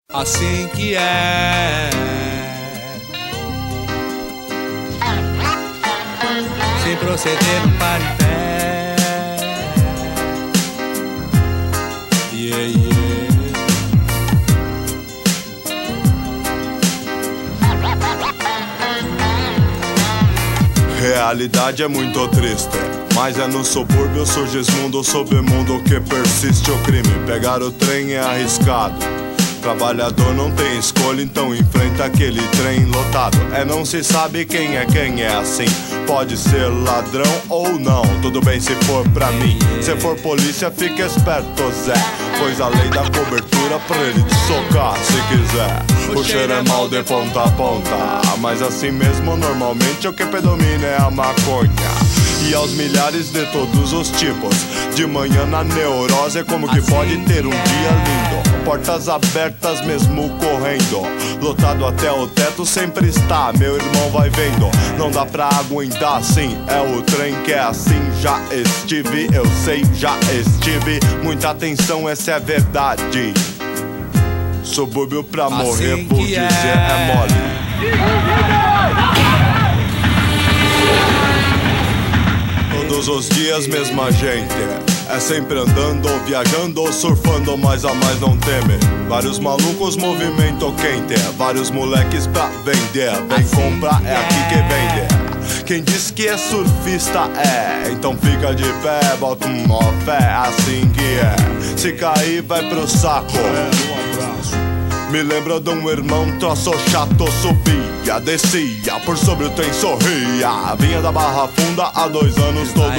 Assim que é. Se proceder não para em pé. Yeah, yeah. Realidade é muito triste, mas é no subúrbio surge esse mundo, submundo que persiste o crime. Pegar o trem é arriscado, trabalhador não tem escolha, então enfrenta aquele trem lotado. Não se sabe quem é assim. Pode ser ladrão ou não, tudo bem se for pra mim. Se for polícia, fica esperto, Zé, pois a lei dá cobertura pra ele te socar se quiser. O cheiro é mal de ponta a ponta, mas assim mesmo normalmente o que predomina é a maconha. E aos milhares de todos os tipos, de manhã na neurose, como que pode ter um dia lindo? Portas abertas mesmo correndo, lotado até o teto sempre está, meu irmão vai vendo. Não dá pra aguentar assim, é o trem que é assim. Já estive, eu sei, já estive. Muita atenção, essa é verdade. Subúrbio pra Assim morrer, vou dizer, é. é mole. Todos os dias mesma gente, é sempre andando, viajando, surfando, mas a mais não teme. Vários malucos, movimento quente, vários moleques pra vender. Vem comprar, é aqui que vende. Quem diz que é surfista é, então fica de pé, bota uma fé, assim que é. Se cair vai pro saco. Me lembra de um irmão troço chato, subia, descia, por sobre o trem sorria. Vinha da Barra Funda há 2 anos todo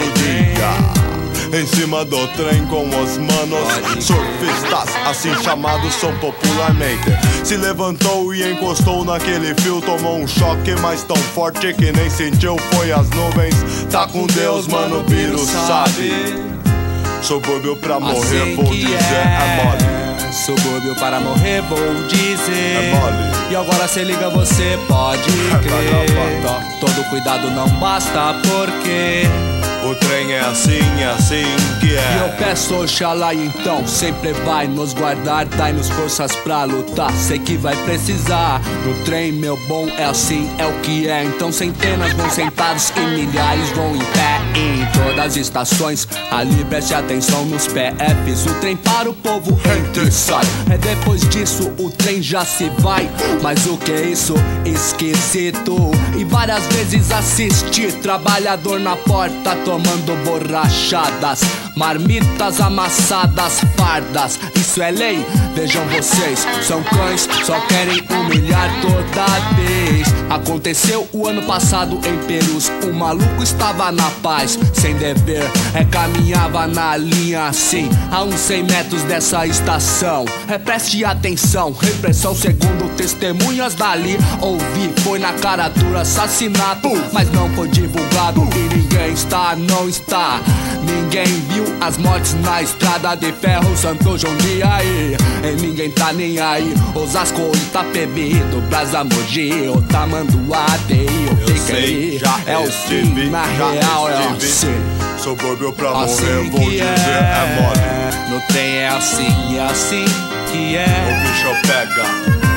dia, em cima do trem com os manos surfistas, assim chamados são popularmente. Se levantou e encostou naquele fio, tomou um choque, mas tão forte que nem sentiu, foi as nuvens. Tá com Deus, mano, Biro sabe. Subúrbio pra morrer, Assim vou que dizer, é mole. Subúrbio para morrer, vou dizer. É mole. E agora cê liga, você pode crer. Todo cuidado não basta, porque o trem é assim que é. e eu peço Oxalá, então sempre vai nos guardar, dai-nos forças pra lutar. Sei que vai precisar. No trem, meu bom, é assim, é o que é. Então centenas vão sentados e milhares vão em pé. Em todas as estações, ali preste atenção nos PFs. O trem para o povo entra e sai. É depois disso o trem já se vai. Mas o que é isso? Esquisito. E várias vezes assisti trabalhador na porta tomando borrachadas, marmitas amassadas, fardas. Isso é lei? Vejam vocês, são cães, só querem humilhar toda vez. Aconteceu o ano passado em Perus. Um maluco estava na paz, sem dever, caminhava na linha assim, a uns 100 metros dessa estação. Preste atenção, repressão segundo testemunhas dali. Ouvi, foi na cara dura assassinato, mas não foi divulgado. E ninguém está, não está. Ninguém viu as mortes na estrada de ferro, Santo João de aí. E ninguém tá nem aí. Osasco, Itapevi, do Brasa, Mogi, Otamanduá, o Piqueri. É o sim, na real é o sim. Subúrbio pra morrer, Assim vou que dizer, é mole. No trem é assim que é. O bicho pega.